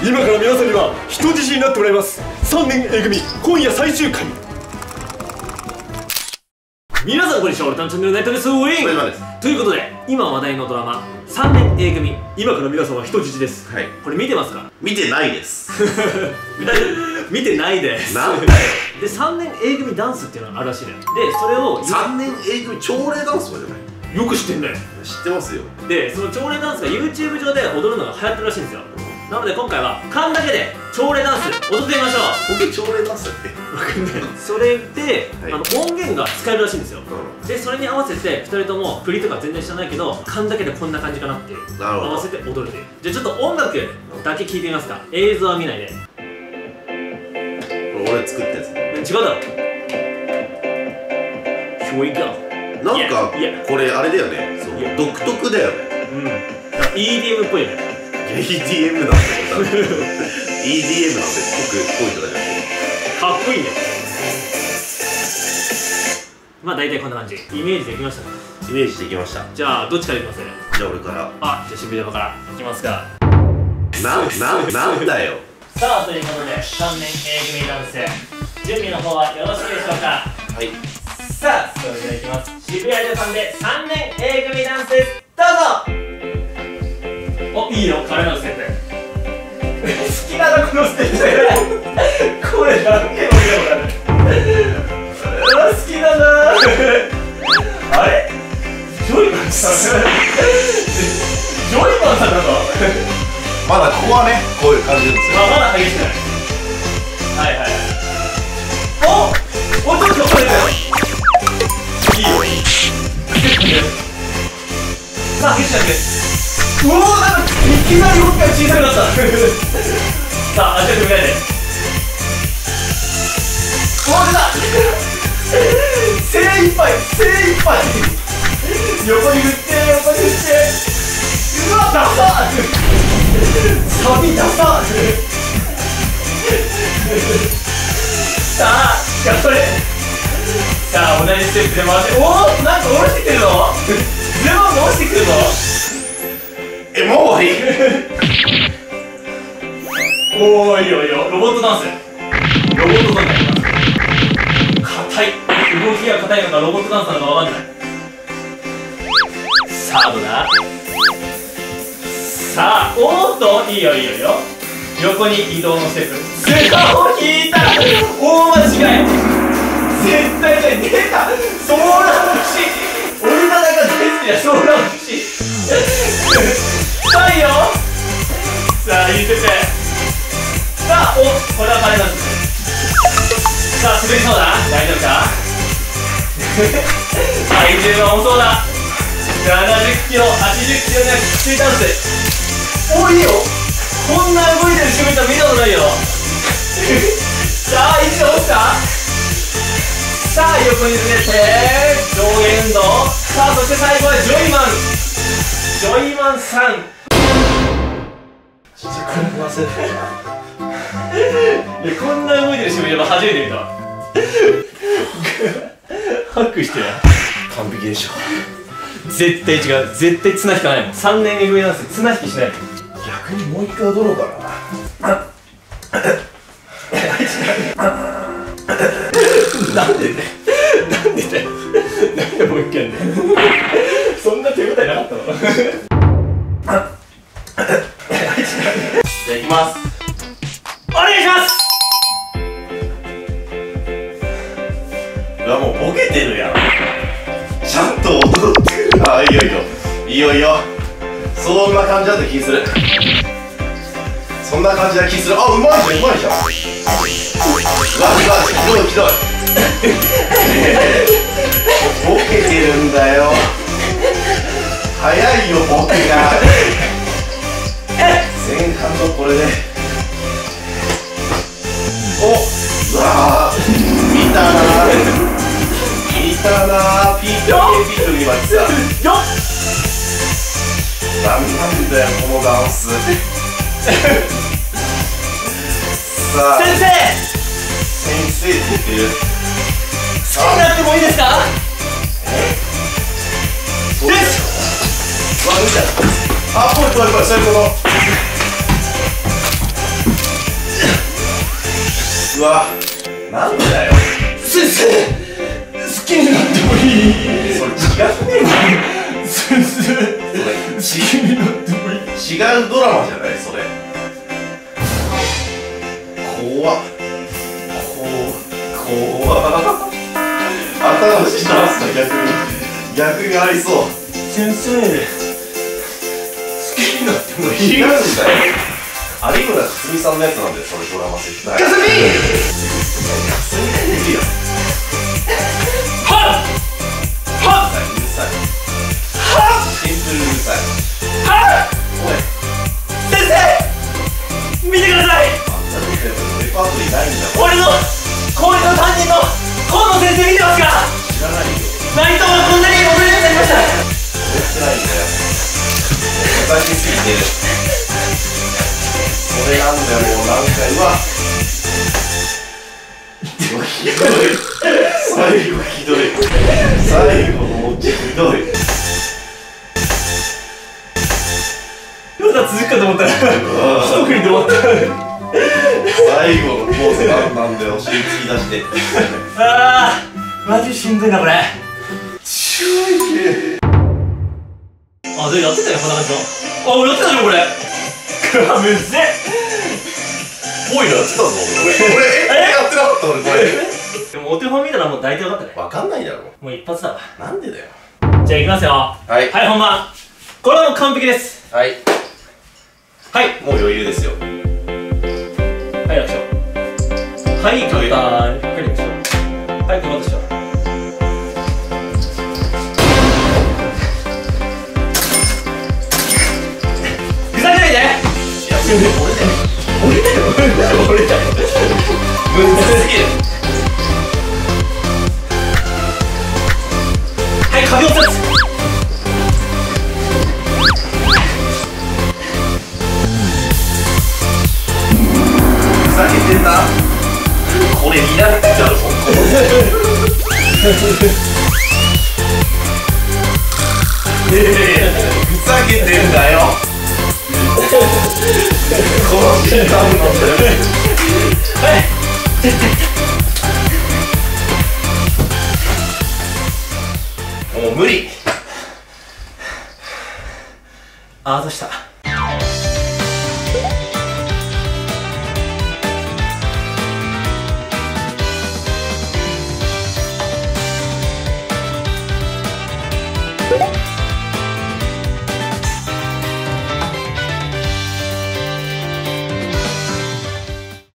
今から皆さんには人質になってもらいます。3年 A 組今夜最終回。皆さんこんにちは、俺たんチャンネルナイトです。ウィンということで、今話題のドラマ3年 A 組、今から皆さんは人質です。はい、これ見てますか？ 見てないです。 見てないです。 なんだよ。 で、3年 A 組ダンスっていうのがあるらしいのよ。で、それを 3年 A 組朝礼ダンスとかじゃない？ よく知ってんだよ。 知ってますよ。で、 その朝礼ダンスが YouTube 上で踊るのが流行ってるらしいんですよ。なので今回は勘だけで朝礼ダンス踊ってみましょう。 僕朝礼ダンスだって。 わかんない。それで、音源が使えるらしいんですよ。で、それに合わせて2人とも振りとか全然知らないけど、勘だけでこんな感じかなって合わせて踊るという。じゃあちょっと音楽だけ聴いてみますか。映像は見ないで。 俺作ったやつ。 違うだろ。Here we go。 なんかこれあれだよね。独特だよね。 EDM っぽいよね。 EDM なんだよ。EDM なんでぽいとかじゃなくてかっこいいね。まあ大体こんな感じ。イメージできましたね。 イメージできました。 じゃあどっちからいきます？ じゃあ俺から。 あ、じゃあ渋谷からいきますか。 なんだよ。 さあということで3年 A 組ダンス準備の方はよろしいでしょうか？はい。さあそれではいきます。渋谷ジャパンで3年 A 組ダンスです。どうぞ。お、いいよ、彼のステップ。好きだな、このステップ。これ何回も見たことある。好きだな。あれジョイマンさんジョイマンさんだぞ。 まだここはね、こういう感じですよ。 まだ激しくない。はいはい。お、ちょっとこれいいよ。さあ、激しくなって。うおー、なんかいきなり動きが小さくなった。さあ、足を踏み替えて。おー、出た。精一杯横に振って。うわ、ダササビダサ。さあ、頑張れ。さあ、同じステップで回って。おお、なんか下ろしてきてるぞ。ズボンが落ちてくるぞ。 もう終わり。 おー、いいよいいよ。ロボットダンスになります。硬い。動きが硬いのかロボットダンスなのかわかんない。さあどうだ。さあ、おーっと、いいよ横に移動のステップ。スカを引いた。大間違い。絶対出た。ソーラー節。俺が大好きだ。ソーラー節。さあいいよ。さあいい先生。さあ、お、これはバレなんですね。さあ滑りそうだ。大丈夫か。体重が重そうだ。70キロ80キロにはきついダンス。お、いいよ。こんな動いてるしぐさ見たことないよ。さあ位置が落ちた。さあ横にずれて上下運動。さあそして最後はジョイマンさん。こんな動いてる渋谷は初めて見た。ハックして完璧でしょ。 絶対違う。絶対綱引かないもん。3年 A 組ダンス綱引きしないもん。 逆にもう一回踊ろうかな。 なんでだよ。なんでもう一回やんねん。そんな手応えなかったの。じゃあ行きます。お願いします。 うわ、もうボケてるやん。ちゃんと踊ってる。あ、いいよ。そんな感じだった気する。そんな感じな気する。あ、うまいじゃん。うわ、ひどい。ボケてるんだよ。早いよボケが。前半のこれで。お、うわー、見たなー。ピートには来た。なんだよこのダンス。さあ、 先生って言ってる。 好きになってもいいですか？ そうですよ。わ、見た。あ、ぽい、そういうこと。 わ、なんでだよ。 先生、好きになってもいい？ それ違うねん。 先生、好きになってもいい？ 違うドラマじゃないそれ。怖っ。新しいダンスだ。逆にありそう。 先生、好きになってもいい？ 違うんだよ。有村架純さんのやつなんだよ、それドラマ絶対。 かすみ！ 架純出てるよ。 はっ！はっ！ うるさい。 はっ！ シンプルうるさい。 はっ！ おい、 先生！見てください！ あんたレパートリーないんだもん。 俺の公園の担任の河野先生見てますか？ 知らないよ。 内藤がこんなに踊れるようになりました。 やってないんだよ。おかしすぎてる。それなんだよ、もう何回。うわひどい。最後ひどい。最後もうひどい。 まだ続くかと思ったら一振りで終わった。 最後のポーズなんなんだよ、尻突き出して。 あー、マジしんどいなこれ。 超いけ。 あ、でやってたよこんな感じの。あ、俺やってたよこれ。むずっ。 ぽいのやってたぞ俺やってなかった俺これ。 でもお手本見たらもう大体分かったね。 わかんないだろ。 もう一発だわ。 なんでだよ。 じゃあいきますよ。 はい。 はい、本番。これはもう完璧です。 はい。 はい。 もう余裕ですよ。 はい、楽勝。はい、簡単。ゆっくりでしょ。はい、頑張ったでしょ。ふざけないで。 いや、俺だよ。むずすぎる。 はい、壁を立つ。 ふざけてんな。これ見られちゃうぞ。ふざけてんだよ。この時間なんだよ。もう無理。 あー、どうした。